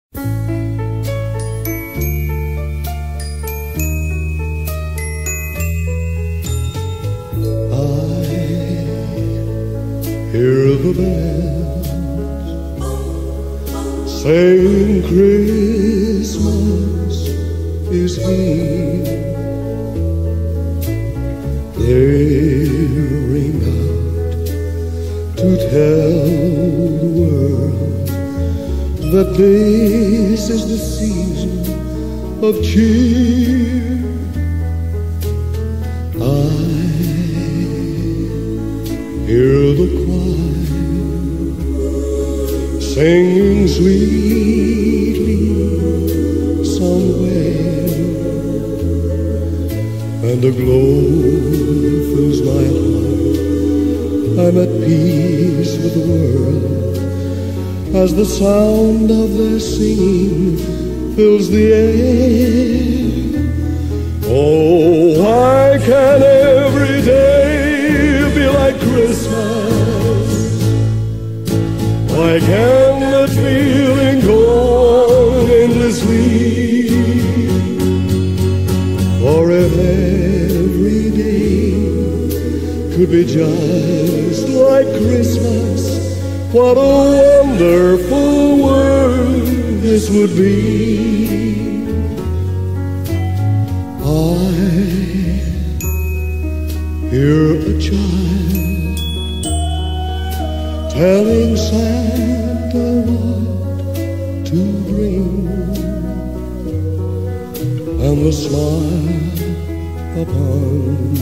Hear the bells saying Christmas is here. They ring out to tell the world that this is the season of cheer. Hear the choir singing sweetly somewhere, and a glow fills my heart. I'm at peace with the world as the sound of their singing fills the air. Oh, why can't every day be like Christmas? Why can't that feeling go on endlessly? For if every day could be just like Christmas, what a wonderful world this would be. Hear a child telling Santa what to bring, and the smile upon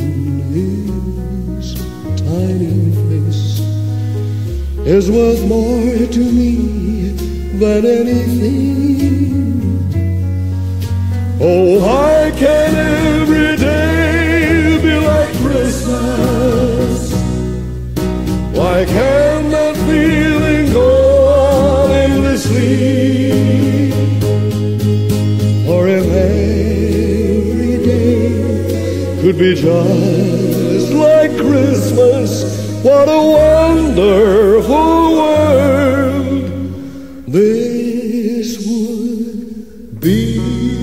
his tiny face is worth more to me than anything. Oh, why can't every day be like Christmas? Why can't that feeling go on endlessly? Or if every day could be just like Christmas, what a wonderful world this would be.